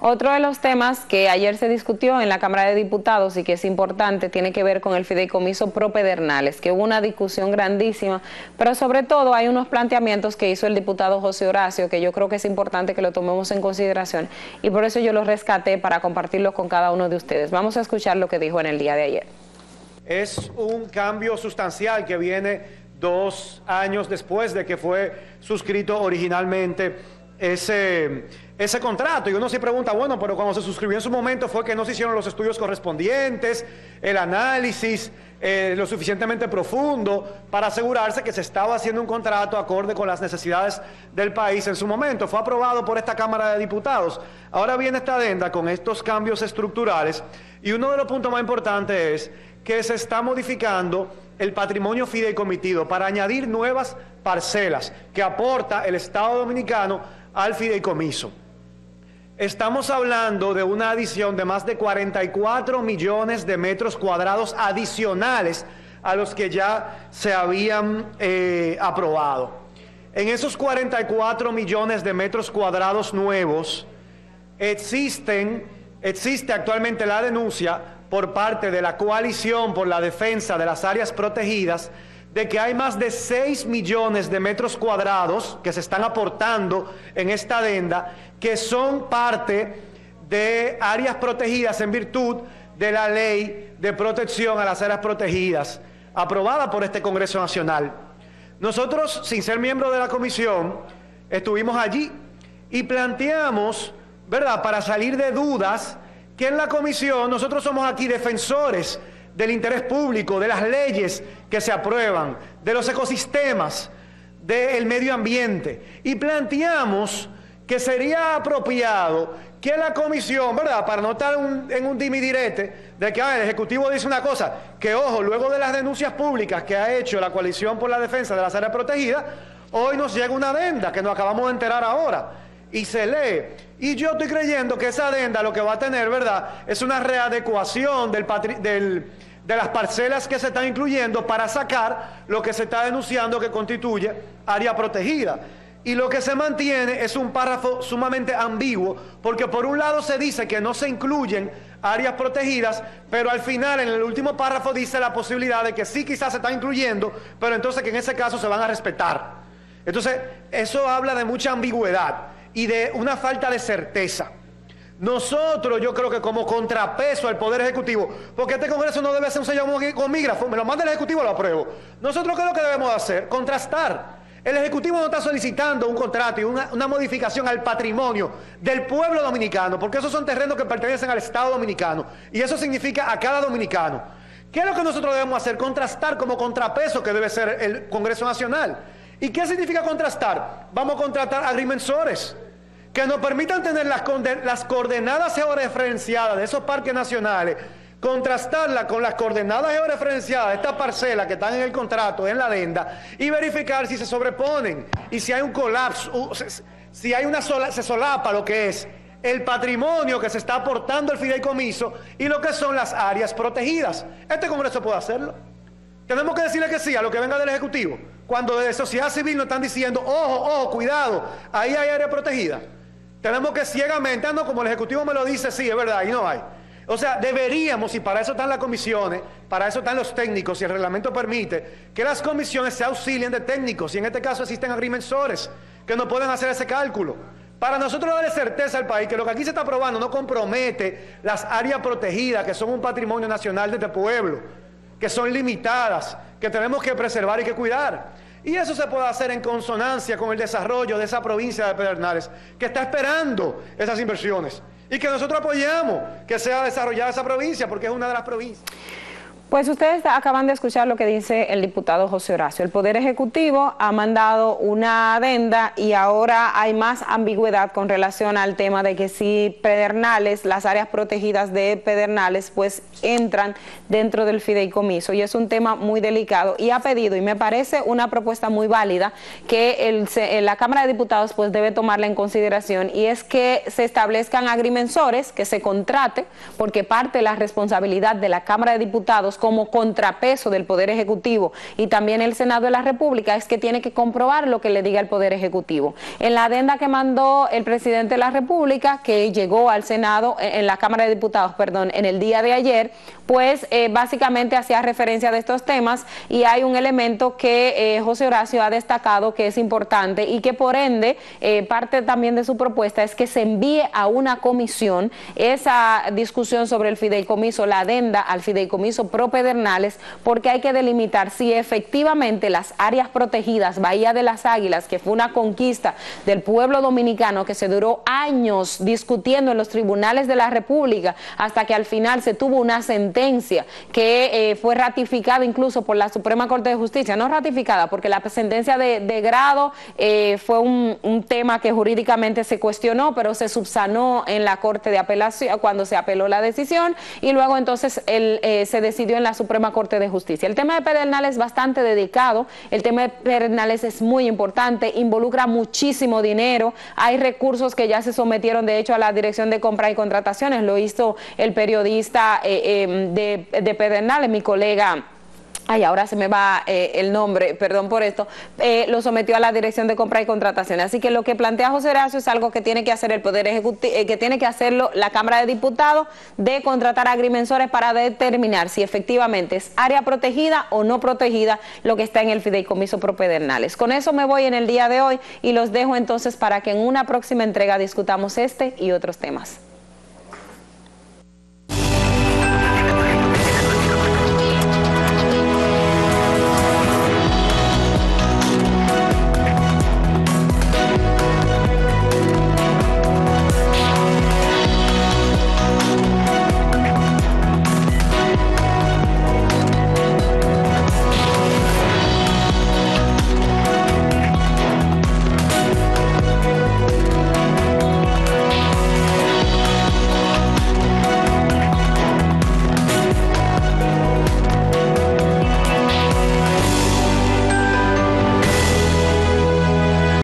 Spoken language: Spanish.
Otro de los temas que ayer se discutió en la Cámara de Diputados y que es importante tiene que ver con el fideicomiso pro Pedernales, que hubo una discusión grandísima, pero sobre todo hay unos planteamientos que hizo el diputado José Horacio que yo creo que es importante que lo tomemos en consideración y por eso yo los rescaté para compartirlos con cada uno de ustedes. Vamos a escuchar lo que dijo en el día de ayer. Es un cambio sustancial que viene 2 años después de que fue suscrito originalmente ese contrato, y uno se pregunta, bueno, pero cuando se suscribió en su momento fue que no se hicieron los estudios correspondientes, el análisis lo suficientemente profundo para asegurarse que se estaba haciendo un contrato acorde con las necesidades del país en su momento. Fue aprobado por esta Cámara de Diputados. Ahora viene esta adenda con estos cambios estructurales y uno de los puntos más importantes es que se está modificando el patrimonio fideicomitido para añadir nuevas parcelas que aporta el Estado Dominicano al fideicomiso. Estamos hablando de una adición de más de 44 millones de metros cuadrados adicionales a los que ya se habían aprobado. En esos 44 millones de metros cuadrados nuevos existe actualmente la denuncia por parte de la Coalición por la Defensa de las Áreas Protegidas de que hay más de 6 millones de metros cuadrados que se están aportando en esta adenda, que son parte de áreas protegidas en virtud de la Ley de Protección a las Áreas Protegidas, aprobada por este Congreso Nacional. Nosotros, sin ser miembros de la comisión, estuvimos allí y planteamos, ¿verdad?, para salir de dudas, que en la comisión nosotros somos aquí defensores del interés público, de las leyes que se aprueban, de los ecosistemas, del medio ambiente. Y planteamos que sería apropiado que la comisión, ¿verdad?, para no estar en un dimidirete de que el Ejecutivo dice una cosa, que ojo, luego de las denuncias públicas que ha hecho la Coalición por la Defensa de las Áreas Protegidas, hoy nos llega una adenda que nos acabamos de enterar ahora y se lee. Y yo estoy creyendo que esa adenda lo que va a tener, ¿verdad?, es una readecuación de las parcelas que se están incluyendo para sacar lo que se está denunciando que constituye área protegida. Y lo que se mantiene es un párrafo sumamente ambiguo, porque por un lado se dice que no se incluyen áreas protegidas, pero al final en el último párrafo dice la posibilidad de que sí quizás se está incluyendo, pero entonces que en ese caso se van a respetar. Entonces eso habla de mucha ambigüedad y de una falta de certeza. Nosotros, yo creo que como contrapeso al Poder Ejecutivo, porque este Congreso no debe ser un sello gomígrafo, me lo manda el Ejecutivo, lo apruebo. Nosotros, ¿qué es lo que debemos hacer? Contrastar. El Ejecutivo no está solicitando un contrato y una modificación al patrimonio del pueblo dominicano, porque esos son terrenos que pertenecen al Estado dominicano, y eso significa a cada dominicano. ¿Qué es lo que nosotros debemos hacer? Contrastar como contrapeso que debe ser el Congreso Nacional. ¿Y qué significa contrastar? Vamos a contratar agrimensores que nos permitan tener las coordenadas georreferenciadas de esos parques nacionales, contrastarla con las coordenadas georreferenciadas de estas parcelas que están en el contrato, en la adenda, y verificar si se sobreponen y si hay un colapso, si hay se solapa lo que es el patrimonio que se está aportando al fideicomiso y lo que son las áreas protegidas. Este Congreso puede hacerlo. Tenemos que decirle que sí a lo que venga del Ejecutivo, cuando de sociedad civil nos están diciendo, ojo, ojo, cuidado, ahí hay área protegida. Tenemos que ciegamente, no, como el Ejecutivo me lo dice, sí, es verdad, ahí no hay. O sea, deberíamos, y para eso están las comisiones, para eso están los técnicos, y el reglamento permite, que las comisiones se auxilien de técnicos, y en este caso existen agrimensores que no pueden hacer ese cálculo. Para nosotros darle certeza al país que lo que aquí se está aprobando no compromete las áreas protegidas, que son un patrimonio nacional de este pueblo, que son limitadas, que tenemos que preservar y que cuidar. Y eso se puede hacer en consonancia con el desarrollo de esa provincia de Pedernales, que está esperando esas inversiones. Y que nosotros apoyamos que sea desarrollada esa provincia, porque es una de las provincias. Pues ustedes acaban de escuchar lo que dice el diputado José Horacio. El Poder Ejecutivo ha mandado una adenda y ahora hay más ambigüedad con relación al tema de que si Pedernales, las áreas protegidas de Pedernales, pues entran dentro del fideicomiso. Y es un tema muy delicado y ha pedido, y me parece una propuesta muy válida, que la Cámara de Diputados pues debe tomarla en consideración, y es que se establezcan agrimensores, que se contrate, porque parte de la responsabilidad de la Cámara de Diputados como contrapeso del Poder Ejecutivo y también el Senado de la República, es que tiene que comprobar lo que le diga el Poder Ejecutivo. En la adenda que mandó el presidente de la República, que llegó al Senado, en la Cámara de Diputados, perdón, en el día de ayer, pues básicamente hacía referencia de estos temas, y hay un elemento que José Horacio ha destacado que es importante y que por ende parte también de su propuesta es que se envíe a una comisión esa discusión sobre el fideicomiso, la adenda al fideicomiso pro Pedernales, porque hay que delimitar si efectivamente las áreas protegidas, Bahía de las Águilas, que fue una conquista del pueblo dominicano que se duró años discutiendo en los tribunales de la República hasta que al final se tuvo una sentencia que fue ratificada incluso por la Suprema Corte de Justicia, no ratificada porque la sentencia de grado fue un tema que jurídicamente se cuestionó, pero se subsanó en la Corte de Apelación cuando se apeló la decisión, y luego entonces se decidió en la Suprema Corte de Justicia. El tema de Pedernales es bastante dedicado, el tema de Pedernales es muy importante, involucra muchísimo dinero, hay recursos que ya se sometieron de hecho a la Dirección de Compra y Contrataciones, lo hizo el periodista de Pedernales, mi colega. Ay, ahora se me va el nombre, perdón por esto, lo sometió a la Dirección de Compra y Contrataciones. Así que lo que plantea José Horacio es algo que tiene que hacer el Poder Ejecutivo, que tiene que hacerlo la Cámara de Diputados, de contratar agrimensores para determinar si efectivamente es área protegida o no protegida lo que está en el fideicomiso pro Pedernales. Con eso me voy en el día de hoy y los dejo entonces para que en una próxima entrega discutamos este y otros temas.